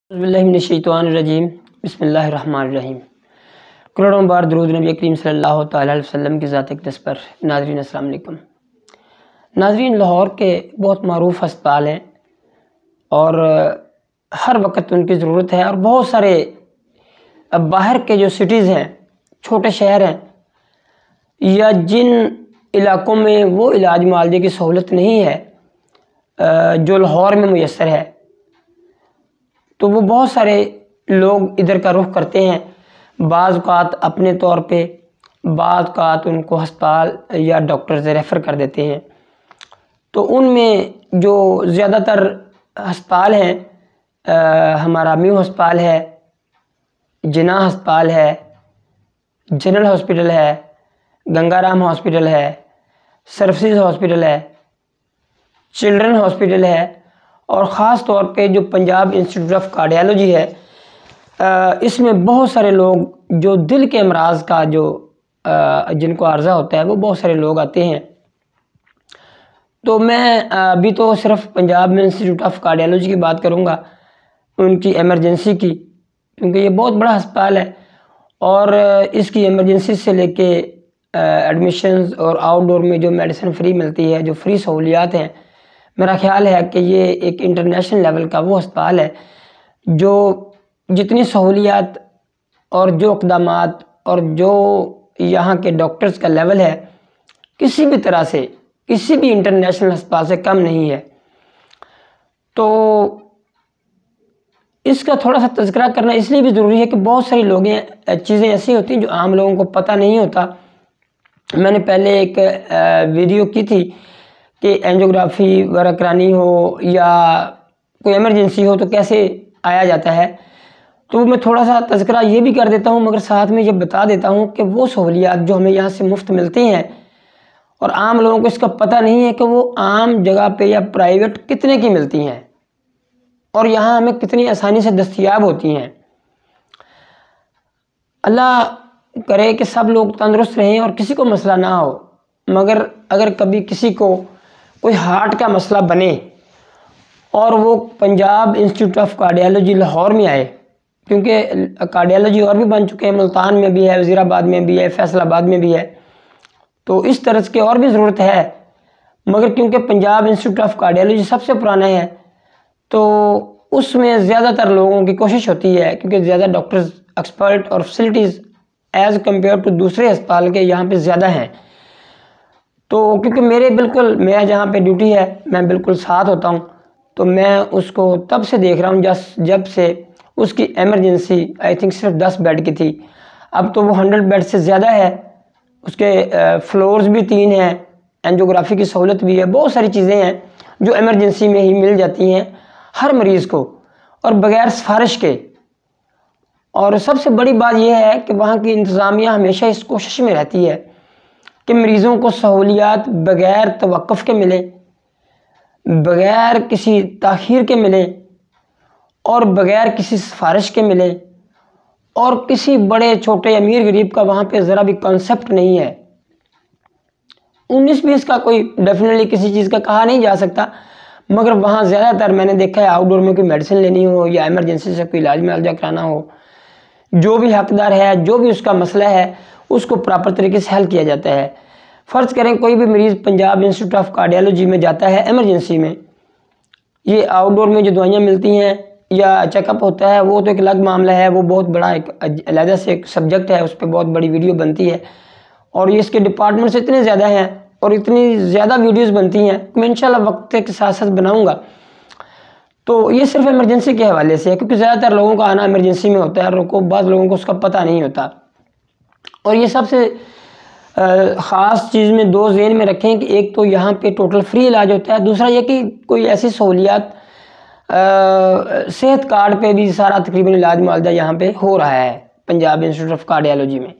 बिस्मिल्लाहिर्रहमानिर्रहीम बिस्मिल्लाहिर्रहमानिर्रहीम। करोड़ों बार दुरूद नबी करीम सल्लल्लाहु तआला अलैहि वसल्लम की ज़ात अक़दस पर। नाज़रीन अस्सलाम वालेकुम। नाज़रीन, लाहौर के बहुत मरूफ अस्पताल हैं और हर वक्त उनकी ज़रूरत है, और बहुत सारे बाहर के जो सिटीज़ हैं, छोटे शहर हैं, या जिन इलाक़ों में वो इलाज मुआलजे की सहूलत नहीं है जो लाहौर में मुयस्सर है, तो वो बहुत सारे लोग इधर का रुख करते हैं। बाज़ औक़ात अपने तौर पे, बाज़ औक़ात उनको अस्पताल या डॉक्टर से रेफ़र कर देते हैं। तो उनमें जो ज़्यादातर अस्पताल हैं, हमारा म्यू अस्पताल है, जिन्ना अस्पताल है, जनरल हॉस्पिटल है, गंगाराम हॉस्पिटल है, सर्विसेज हॉस्पिटल है, चिल्ड्रन हॉस्पिटल है, और ख़ास तौर पे जो पंजाब इंस्टीट्यूट ऑफ कार्डियोलॉजी है, इसमें बहुत सारे लोग जो दिल के अमराज का जो जिनको अर्जा होता है, वो बहुत सारे लोग आते हैं। तो मैं अभी तो सिर्फ पंजाब इंस्टीट्यूट ऑफ कार्डियोलॉजी की बात करूँगा, उनकी एमरजेंसी की, क्योंकि ये बहुत बड़ा अस्पताल है और इसकी एमरजेंसी से लेके एडमिशन्स और आउटडोर में जो मेडिसिन फ्री मिलती है, जो फ्री सहूलियात हैं, मेरा ख्याल है कि ये एक इंटरनेशनल लेवल का वो अस्पताल है जो जितनी सहूलियात और जो इक़दामात और जो यहाँ के डॉक्टर्स का लेवल है, किसी भी तरह से किसी भी इंटरनेशनल अस्पताल से कम नहीं है। तो इसका थोड़ा सा तज़किरा करना इसलिए भी ज़रूरी है कि बहुत सारी चीज़ें ऐसी होती हैं जो आम लोगों को पता नहीं होता। मैंने पहले एक वीडियो की थी कि एंजियोग्राफी वगैरह करानी हो या कोई एमरजेंसी हो तो कैसे आया जाता है, तो मैं थोड़ा सा तज़किरा ये भी कर देता हूँ, मगर साथ में ये बता देता हूँ कि वो सहूलियात जो हमें यहाँ से मुफ्त मिलती हैं और आम लोगों को इसका पता नहीं है कि वो आम जगह पे या प्राइवेट कितने की मिलती हैं और यहाँ हमें कितनी आसानी से दस्तयाब होती हैं। अल्लाह करे कि सब लोग तंदुरुस्त रहें और किसी को मसला ना हो, मगर अगर कभी किसी को कोई हार्ट का मसला बने और वो Punjab institute of cardiology Lahore में आए, क्योंकि कार्डियोलॉजी और भी बन चुके हैं, मुल्तान में भी है, वज़ीराबाद में भी है, फैसलाबाद में भी है, तो इस तरह की और भी ज़रूरत है। मगर क्योंकि पंजाब इंस्टीट्यूट ऑफ कार्डियोलॉजी सबसे पुराना है, तो उसमें ज़्यादातर लोगों की कोशिश होती है, क्योंकि ज़्यादा डॉक्टर्स, एक्सपर्ट और फैसिलिटीज़ एज़ कम्पेयर टू दूसरे अस्पताल के यहाँ पे ज़्यादा हैं। तो क्योंकि मेरा जहाँ पे ड्यूटी है, मैं बिल्कुल साथ होता हूँ, तो मैं उसको तब से देख रहा हूँ जब से उसकी एमरजेंसी आई थिंक सिर्फ 10 बेड की थी, अब तो वो 100 बेड से ज़्यादा है। उसके फ्लोर्स भी 3 हैं, एंजियोग्राफी की सहूलत भी है, बहुत सारी चीज़ें हैं जो एमरजेंसी में ही मिल जाती हैं हर मरीज़ को और बग़ैर सिफारिश के। और सबसे बड़ी बात यह है कि वहाँ की इंतज़ामिया हमेशा इस कोशिश में रहती है कि मरीज़ों को सहूलियात बग़ैर तवक्कुफ़ के मिले, बग़ैर किसी ताख़ीर के मिले और बग़ैर किसी सिफारिश के मिले, और किसी बड़े छोटे अमीर गरीब का वहाँ पे ज़रा भी कॉन्सेप्ट नहीं है। 19-20 का कोई डेफिनेटली किसी चीज़ का कहा नहीं जा सकता, मगर वहाँ ज़्यादातर मैंने देखा है आउटडोर में कोई मेडिसिन लेनी हो या एमरजेंसी से कोई इलाज मुआलजा कराना हो, जो भी हकदार है, जो भी उसका मसला है, उसको प्रॉपर तरीके से हल किया जाता है। फ़र्ज़ करें कोई भी मरीज़ पंजाब इंस्टीट्यूट ऑफ कार्डियोलॉजी में जाता है एमरजेंसी में, ये आउटडोर में जो दवाइयाँ मिलती हैं या चेकअप होता है वो तो एक अलग मामला है, वो बहुत बड़ा एक अलग से एक सब्जेक्ट है, उस पर बहुत बड़ी वीडियो बनती है और ये इसके डिपार्टमेंट्स इतने ज़्यादा हैं और इतनी ज़्यादा वीडियोज़ बनती हैं कि मैं इंशाल्लाह वक्त के साथ साथ बनाऊँगा। तो ये सिर्फ इमरजेंसी के हवाले से है, क्योंकि ज़्यादातर लोगों का आना इमरजेंसी में होता है और बाद लोगों को उसका पता नहीं होता। और ये सबसे ख़ास चीज़ में 2 ज़हन में रखें कि एक तो यहाँ पे टोटल फ्री इलाज होता है, दूसरा ये कि कोई ऐसी सहूलियात सेहत कार्ड पे भी सारा तकरीबन इलाज मुआलजा यहाँ पे हो रहा है पंजाब इंस्टीट्यूट ऑफ कार्डियोलॉजी में।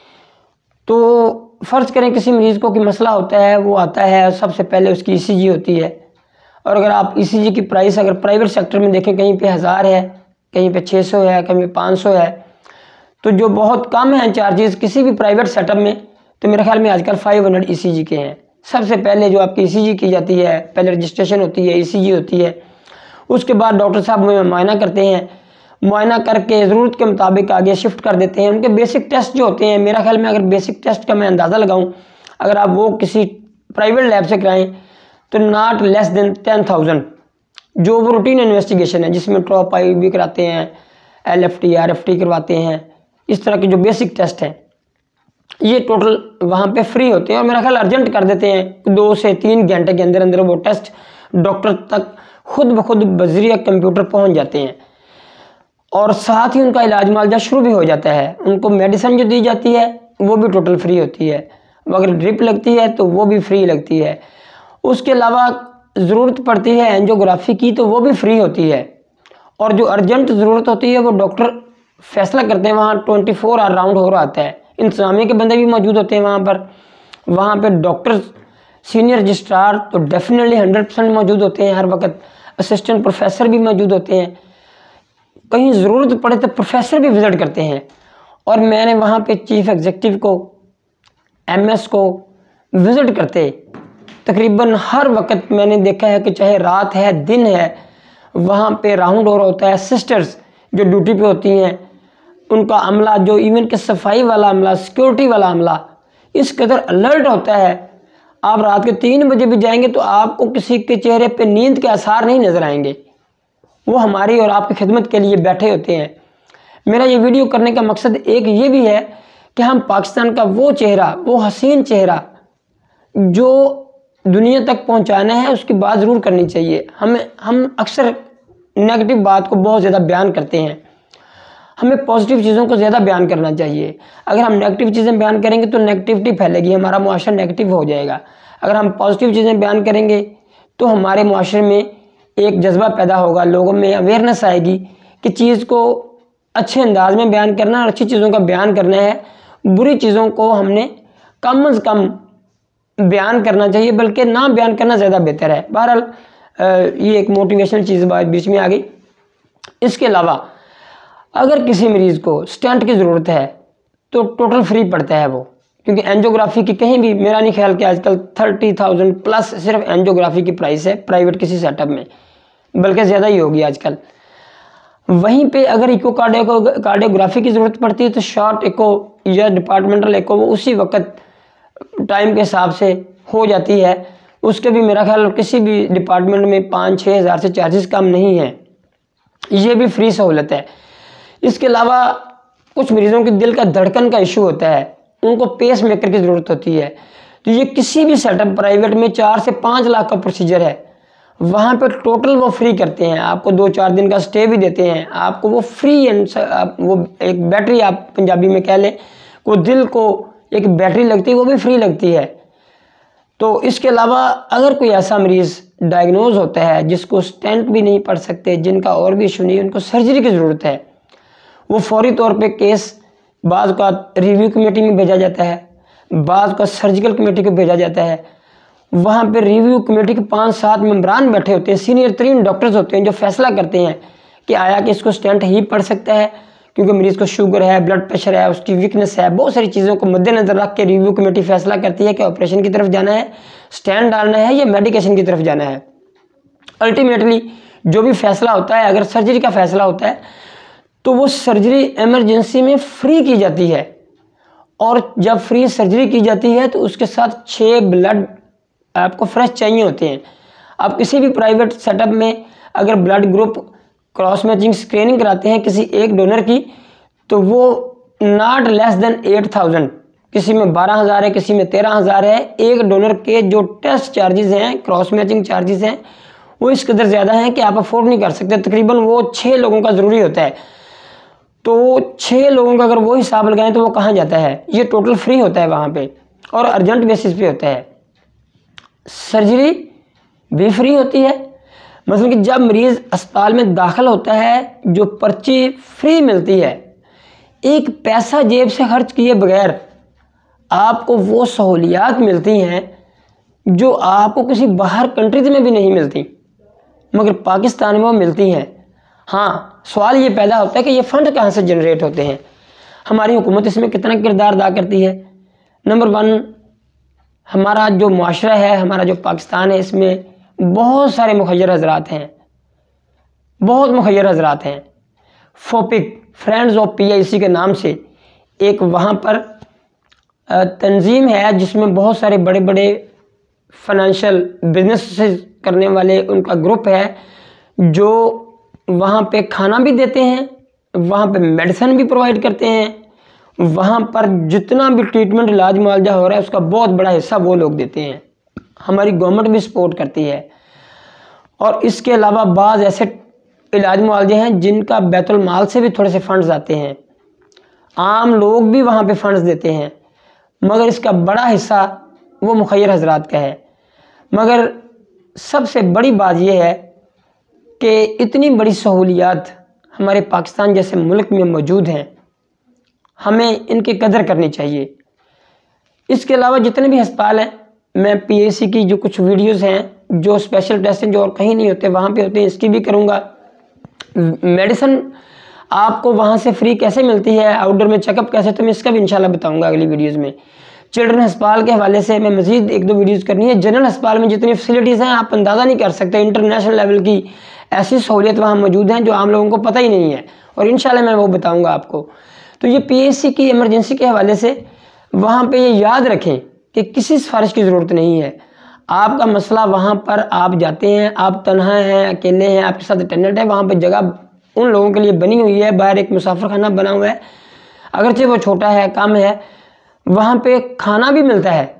तो फ़र्ज़ करें किसी मरीज़ को कोई मसला होता है, वो आता है, सबसे पहले उसकी ECG होती है, और अगर आप ECG की प्राइस अगर प्राइवेट सेक्टर में देखें, कहीं पे 1000 है, कहीं पे 600 है, कहीं पे 500 है, तो जो बहुत कम हैं चार्जेस किसी भी प्राइवेट सेटअप में, तो मेरे ख्याल में आजकल 500 ECG के हैं। सबसे पहले जो आपकी ECG की जाती है, पहले रजिस्ट्रेशन होती है, ECG होती है, उसके बाद डॉक्टर साहब मुआयना करते हैं معائنہ کر کے ضرورت کے مطابق آگے شفٹ کر دیتے ہیں۔ ان کے بیسک ٹیسٹ جو ہوتے ہیں، میرا خیال میں اگر بیسک ٹیسٹ کا میں اندازہ لگاؤں، اگر آپ وہ کسی پرائیویٹ لیب سے کرائیں تو ناٹ لیس دین 10,000 جو وہ روٹین انویسٹیگیشن ہے، جس میں ٹراپ آئی بھی کراتے ہیں، LFT RFT کرواتے ہیں، اس طرح کے جو بیسک ٹیسٹ ہیں یہ ٹوٹل وہاں پہ فری ہوتے ہیں، اور میرا خیال ارجنٹ کر دیتے ہیں 2 سے 3 گھنٹے کے اندر اندر وہ ٹیسٹ ڈاکٹر تک خود بخود بذریعہ کمپیوٹر پہنچ جاتے ہیں، اور ساتھ ہی ان کا علاج معالجہ شروع بھی ہو جاتا ہے۔ ان کو میڈیسن جو دی جاتی ہے وہ بھی ٹوٹل فری ہوتی ہے، اگر ڈرپ لگتی ہے تو وہ بھی فری لگتی ہے۔ اس کے علاوہ ضرورت پڑتی ہے اینجیوگرافی کی تو وہ بھی فری ہوتی ہے، اور جو ارجنٹ ضرورت ہوتی ہے وہ ڈاکٹر فیصلہ کرتے ہیں، وہاں 24 آور راؤنڈ ہو رہا ہوتا ہے، انتظامیہ کے بندے بھی موجود ہوتے ہیں وہاں پہ ڈاکٹر سینئر رجسٹرار تو ڈیفینیٹلی 100% موجود ہوتے ہیں ہر وقت، اسسٹنٹ پروفیسر بھی موجود ہوتے ہیں، کہیں ضرورت پڑے تو پروفیسر بھی وزٹ کرتے ہیں، اور میں نے وہاں پہ چیف ایگزیکٹو کو MS کو وزٹ کرتے تقریباً ہر وقت میں نے دیکھا ہے کہ چاہے رات ہے دن ہے وہاں پہ راؤنڈ ہو رہا ہوتا ہے۔ سسٹرز جو ڈیوٹی پہ ہوتی ہیں، ان کا عملہ جو ایون کہ صفائی والا عملہ، سیکورٹی والا عملہ اس قدر الرٹ ہوتا ہے، آپ رات کے 3 بجے بھی جائیں گے تو آپ کو کسی کے چہرے پہ نیند کے آثار نہیں نظر آئیں گے، وہ ہماری اور آپ کی خدمت کے لیے بیٹھے ہوتے ہیں۔ میرا یہ ویڈیو کرنے کا مقصد ایک یہ بھی ہے کہ ہم پاکستان کا وہ چہرہ، وہ حسین چہرہ جو دنیا تک پہنچانا ہے اس کی بات ضرور کرنی چاہیے۔ ہم اکثر نیگیٹو بات کو بہت زیادہ بیان کرتے ہیں، ہمیں پازیٹیو چیزوں کو زیادہ بیان کرنا چاہیے۔ اگر ہم نیگیٹو چیزیں بیان کریں گے تو نیگیٹیوٹی پھیلے گی، ہمارا معاشرہ نیگیٹو ہو جائے گا۔ اگر ہم پازیٹیو چیزیں بیان کریں گے تو ہمارے معاشرے میں ایک جذبہ پیدا ہوگا، لوگوں میں اویئرنیس آئے گی کہ چیز کو اچھے انداز میں بیان کرنا اور اچھی چیزوں کا بیان کرنا ہے، بری چیزوں کو ہم نے کم از کم بیان کرنا چاہیے، بلکہ نہ بیان کرنا زیادہ بہتر ہے۔ بہرحال یہ ایک موٹیویشنل چیز بات بیچ میں آ گئی۔ اس کے علاوہ اگر کسی مریض کو اسٹینٹ کی ضرورت ہے تو ٹوٹل فری پڑتا ہے وہ، کیونکہ اینجیوگرافی کی کہیں بھی میرا نہیں خیال کہ آج کل 30,000 پلس صرف اینجیوگرافی کی پرائس ہے پرائیویٹ کسی سیٹ اپ میں، بلکہ زیادہ ہی ہوگی آج کل۔ وہیں پہ اگر ایکو کارڈیوگرافی کی ضرورت پڑتی ہے تو شارٹ ایکو یا ڈپارٹمنٹل ایکو وہ اسی وقت ٹائم کے حساب سے ہو جاتی ہے، اس کے بھی میرا خیال کسی بھی ڈپارٹمنٹ میں 5-6 ہزار سے چارجز کم نہیں ہیں، یہ بھی فری سہولت ہے۔ اس کے علاوہ کچھ مریضوں کے دل کا دھڑکن کا ایشو ہوتا ہے، ان کو پیس میکر کی ضرورت ہوتی ہے، تو یہ کسی بھی سیٹ اپ پرائیویٹ میں 4 سے 5 لاکھ کا پروسیجر ہے، وہاں پہ ٹوٹل وہ فری کرتے ہیں، آپ کو 2-4 دن کا سٹے بھی دیتے ہیں، آپ کو وہ فری، وہ ایک بیٹری آپ پنجابی میں کہہ لیں، وہ دل کو ایک بیٹری لگتی ہے وہ بھی فری لگتی ہے۔ تو اس کے علاوہ اگر کوئی ایسا مریض ڈائگنوز ہوتا ہے جس کو سٹینٹ بھی نہیں پڑ سکتے، جن کا اور بھی ایشو نہیں، ان کو سرجری کی ضرورت ہے، وہ فوری طور پہ کیس بعض کا ریویو کمیٹی میں بھیجا جاتا ہے، بعض کا سرجیکل کمیٹی کو بھیجا جاتا ہے، وہاں پہ ریویو کمیٹی کے 5-7 ممبران بیٹھے ہوتے ہیں، سینئر ترین ڈاکٹرز ہوتے ہیں جو فیصلہ کرتے ہیں کہ آیا کہ اس کو سٹینٹ ہی پڑ سکتا ہے، کیونکہ مریض کو شوگر ہے، بلڈ پریشر ہے، اس کی ویکنس ہے، بہت ساری چیزوں کو مد نظر رکھ کے ریویو کمیٹی فیصلہ کرتی ہے کہ آپریشن کی طرف جانا ہے، سٹینٹ ڈالنا ہے یا میڈیکیشن کی طرف جانا ہے۔ الٹیمیٹلی جو بھی فیصلہ ہوتا ہے، اگر سرجری کا فیصلہ ہوتا ہے تو وہ سرجری ایمرجنسی میں فری کی جاتی ہے، اور جب فری سرجری کی جاتی ہے تو اس کے ساتھ 6 بلڈ آپ کو فریش چاہیے ہوتے ہیں۔ آپ کسی بھی پرائیویٹ سیٹ اپ میں اگر blood group cross matching screening کراتے ہیں کسی ایک ڈونر کی تو وہ ناٹ لیس دین 8,000، کسی میں 12,000 ہے، کسی میں 13,000 ہے، ایک ڈونر کے جو ٹیسٹ چارجز ہیں، کراس میچنگ چارجز ہیں، وہ اس قدر زیادہ ہیں کہ آپ افورڈ نہیں کر سکتے، تقریباً وہ 6 لوگوں کا ضروری ہوتا ہے، تو 6 لوگوں کا اگر وہ حساب لگائیں تو وہ کہاں جاتا ہے، یہ ٹوٹل فری ہوتا ہے وہاں پہ، اور ارجنٹ بیسس پہ ہوتا ہے۔ سرجری بھی فری ہوتی ہے، مثلا کہ جب مریض اسپتال میں داخل ہوتا ہے جو پرچی فری ملتی ہے، ایک پیسہ جیب سے خرچ کیے بغیر آپ کو وہ سہولیات ملتی ہیں جو آپ کو کسی باہر کنٹریز میں بھی نہیں ملتی، مگر پاکستان میں وہ ملتی ہیں۔ ہاں، سوال یہ پیدا ہوتا ہے کہ یہ فنڈ کہاں سے جنریٹ ہوتے ہیں، ہماری حکومت اس میں کتنا کردار ادا کرتی ہے۔ نمبر 1، ہمارا جو معاشرہ ہے، ہمارا جو پاکستان ہے، اس میں بہت سارے مخیر حضرات ہیں، بہت مخیر حضرات ہیں، فوپک فرینڈز آف PIC کے نام سے ایک وہاں پر تنظیم ہے جس میں بہت سارے بڑے بڑے فائنینشیل بزنس کرنے والے ان کا گروپ ہے، جو وہاں پہ کھانا بھی دیتے ہیں، وہاں پہ میڈیسن بھی پرووائڈ کرتے ہیں، وہاں پر جتنا بھی ٹریٹمنٹ علاج معالجہ ہو رہا ہے اس کا بہت بڑا حصہ وہ لوگ دیتے ہیں۔ ہماری گورنمنٹ بھی سپورٹ کرتی ہے، اور اس کے علاوہ بعض ایسے علاج معالجے ہیں جن کا بیت المال سے بھی تھوڑے سے فنڈز آتے ہیں، عام لوگ بھی وہاں پہ فنڈز دیتے ہیں، مگر اس کا بڑا حصہ وہ مخیر حضرات کا ہے۔ مگر سب سے بڑی بات یہ ہے کہ اتنی بڑی سہولیات ہمارے پاکستان جیسے ملک میں موجود ہیں، ہمیں ان کی قدر کرنی چاہیے۔ اس کے علاوہ جتنے بھی ہسپتال ہیں، میں PIC کی جو کچھ ویڈیوز ہیں جو اسپیشل ٹیسٹ ہیں جو اور کہیں نہیں ہوتے وہاں پہ ہوتے ہیں، اس کی بھی کروں گا۔ میڈیسن آپ کو وہاں سے فری کیسے ملتی ہے، آؤٹ ڈور میں چیک اپ کیسے، تو میں اس کا بھی انشاءاللہ بتاؤں گا اگلی ویڈیوز میں۔ چلڈرن ہسپتال کے حوالے سے میں مزید ایک دو ویڈیوز کرنی ہے۔ جنرل ہسپتال میں جتنی فیسلٹیز ہیں آپ اندازہ نہیں کر سکتے، انٹرنیشنل لیول کی ایسی سہولیت وہاں موجود ہیں جو عام لوگوں کو پتہ ہی نہیں ہے، اور انشاءاللہ میں وہ بتاؤں گا آپ کو۔ تو یہ PIC کی ایمرجنسی کے حوالے سے وہاں پہ یہ یاد رکھیں کہ کسی سفارش کی ضرورت نہیں ہے۔ آپ کا مسئلہ وہاں پر آپ جاتے ہیں، آپ تنہا ہیں، اکیلے ہیں، آپ کے ساتھ اٹینڈنٹ ہے، وہاں پہ جگہ ان لوگوں کے لیے بنی ہوئی ہے، باہر ایک مسافر خانہ بنا ہوا ہے، اگرچہ وہ چھوٹا ہے، کم ہے، وہاں پہ کھانا بھی ملتا ہے،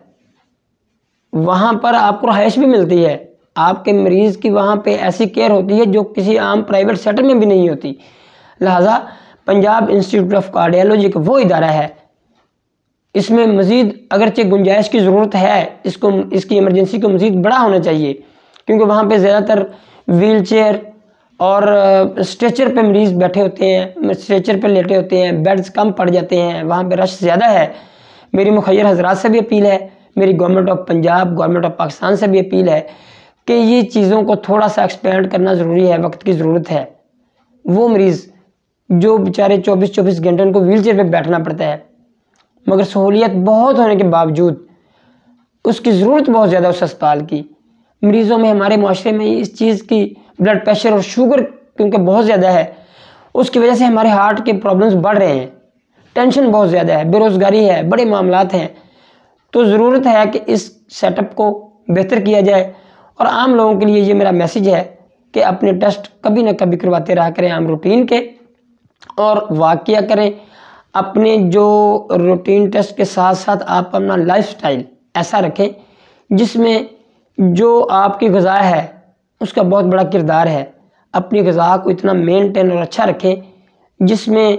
وہاں پر آپ کو رہائش بھی ملتی ہے، آپ کے مریض کی وہاں پہ ایسی کیئر ہوتی ہے جو کسی عام پرائیویٹ سیکٹر میں بھی نہیں ہوتی۔ لہٰذا پنجاب انسٹیٹیوٹ آف کارڈیالوجی کا وہ ادارہ ہے، اس میں مزید اگرچہ گنجائش کی ضرورت ہے، اس کی ایمرجنسی کو مزید بڑا ہونا چاہیے، کیونکہ وہاں پہ زیادہ تر ویل چیئر اور اسٹریچر پہ مریض بیٹھے ہوتے ہیں، اسٹریچر پہ لیٹے ہوتے ہیں، بیڈز کم پڑ جاتے ہیں، وہاں پہ رش زیادہ ہے۔ میری مخیر حضرات سے بھی اپیل ہے، میری government of Punjab, government of Pakistan سے بھی اپیل ہے کہ یہ چیزوں کو تھوڑا سا ایکسپینڈ کرنا ضروری ہے، وقت کی ضرورت ہے۔ وہ مریض جو بیچارے 24 گھنٹے ان کو ویل چیئر پہ بیٹھنا پڑتا ہے، مگر سہولیت بہت ہونے کے باوجود اس کی ضرورت بہت زیادہ اس ہسپتال کی۔ مریضوں میں ہمارے معاشرے میں اس چیز کی بلڈ پریشر اور شوگر کیونکہ بہت زیادہ ہے، اس کی وجہ سے ہمارے ہارٹ کے پرابلمز بڑھ رہے ہیں، ٹینشن بہت زیادہ ہے، بے روزگاری ہے، بڑے معاملات ہیں۔ تو ضرورت ہے کہ اس سیٹ اپ کو بہتر کیا جائے، اور عام لوگوں کے لیے یہ میرا میسیج ہے کہ اپنے ٹیسٹ کبھی نہ کبھی کرواتے رہا کریں عام روٹین کے، اور واقعہ کریں اپنے جو روٹین ٹیسٹ کے ساتھ ساتھ آپ اپنا لائف سٹائل ایسا رکھیں جس میں جو آپ کی غذا ہے اس کا بہت بڑا کردار ہے۔ اپنی غذا کو اتنا مینٹین اور اچھا رکھیں جس میں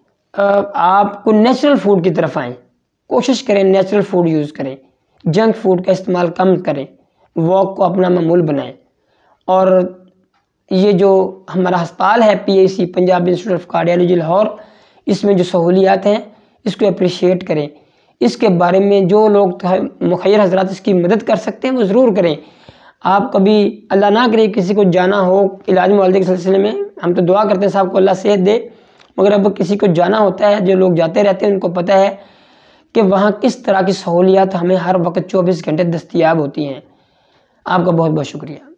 آپ کو نیچرل فوڈ کی طرف آئیں، کوشش کریں نیچرل فوڈ یوز کریں، جنک فوڈ کا استعمال کم کریں، واک کو اپنا معمول بنائیں، اور یہ جو ہمارا ہسپتال ہے PIC Punjab institute of cardiology Lahore, اس میں جو سہولیات ہیں اس کو اپریشیٹ کریں۔ اس کے بارے میں جو لوگ مخیر حضرات اس کی مدد کر سکتے ہیں وہ ضرور کریں۔ آپ کبھی اللہ نہ کرے کسی کو جانا ہو علاج معالجے کے سلسلے میں، ہم تو دعا کرتے ہیں صاحب کو اللہ صحت دے، مگر اب کسی کو جانا ہوتا ہے، جو لوگ جاتے رہتے ہیں ان کو پتہ ہے کہ وہاں کس طرح کی سہولیات ہمیں ہر وقت 24 گھنٹے دستیاب ہوتی ہیں۔ آپ کا بہت بہت شکریہ۔